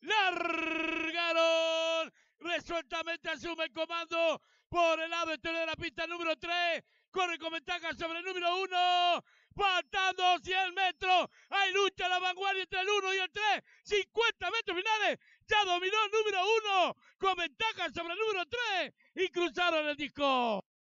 largaron. Resueltamente asume el comando por el lado exterior de la pista número 3. Corre con ventaja sobre el número 1. Faltando 100 metros. Hay lucha a la vanguardia entre el 1 y el 3. 50 metros finales. Ya dominó el número 1 con ventaja sobre el número 3. Y cruzaron el disco.